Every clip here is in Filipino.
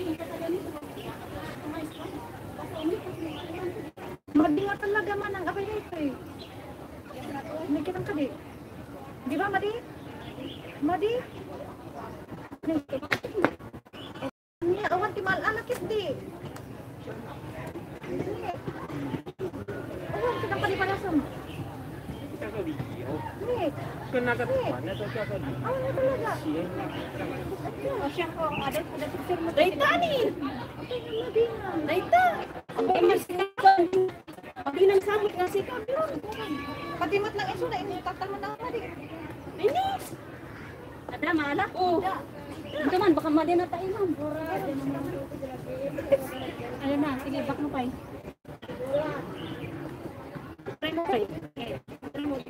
Madi nga talaga man ang abay nito eh. Nagkitang ka di. Di ba Madi? Madi? Niya, awan ti mal anak di. Awan kita pa di palasam. Nih. Kena kat mana tu siapa ni? Awan na talaga. Oh, siya ko ada picture mo. Dayta ni. Madi na. Dayta. Abay mas Pati nang samot nga si Kablo. Pati mat lang iso na inutatal mo na Madi. Inis. Ada mala? Oh. Ito man, baka mali na tayo lang. Ayun na, sige, back mo pa eh. Try mo pa eh. Try mo.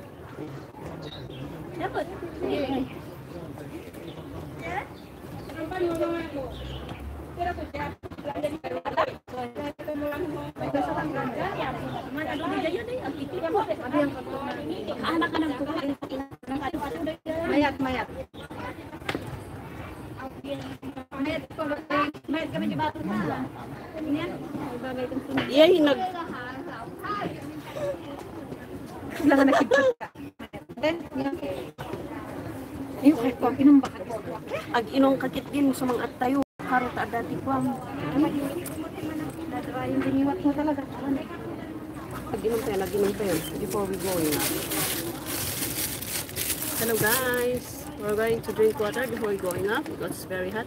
Dapat. Sige. Ang pa yung mga mo. Pero ko siya. Anak ka ng kukain. Mayat. Mayat kami di bato na. Iya hinag. Wala ka nakikita ka. Yung kahit ko, inong bakit. Ag inong kakit din sa mga at tayo. Karot at dati ko ang yung diniwat mo talaga. Nag-inom tayo before we go in. Hello guys, we're going to drink water before we going up because it's very hot.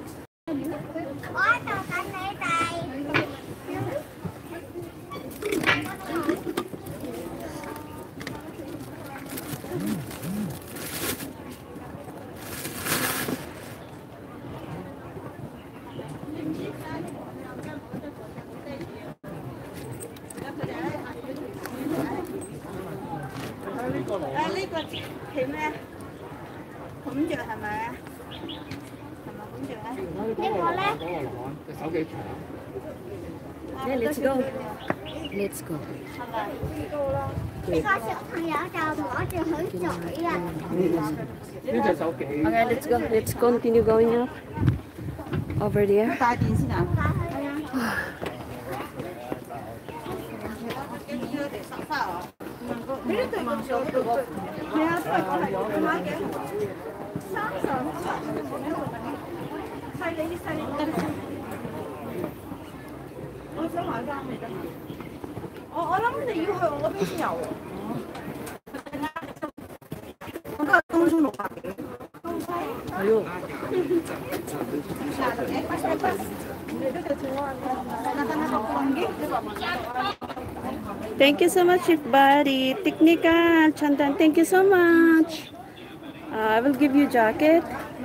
Yeah, let's go. Let's go. Okay, let's go. Let's continue going up over there. Ayun. Thank you so much, Chief Buddy. Technical, Chandan, thank you so much. I will give you jacket.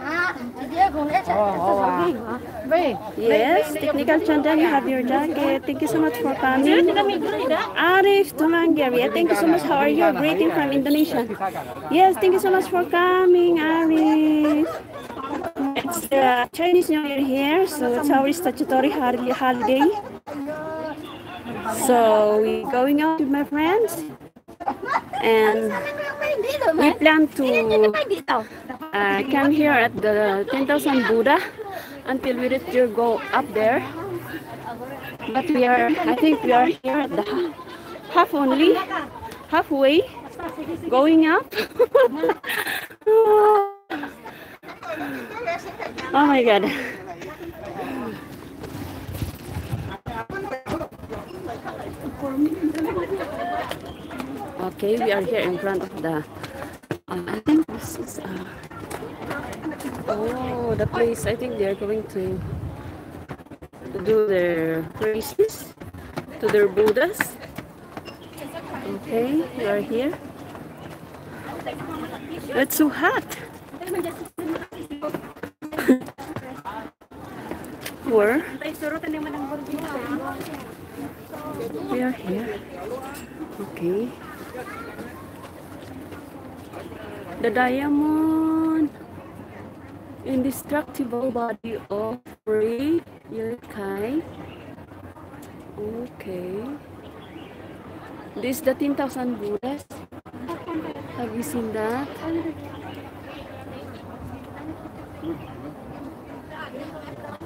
Yes, Technical Chandan, you have your jacket. Thank you so much for coming. Arif Tumangaria, thank you so much. How are you? Greeting from Indonesia. Yes, thank you so much for coming, Arif. It's Chinese New Year here, so it's our statutory holiday. So we're going out with my friends, and we plan to come here at the 10,000 Buddha until we reach your go up there. But I think we are here at the halfway going up. Oh my God. Okay, we are here in front of the I think this is the place. I think they are going to do their praises to their Buddhas. Okay, we are here. It's so hot. Where? We are here. Okay. The diamond, indestructible body of Free Yurkai. Okay. This is the 10,000 Buddhas. Have you seen that?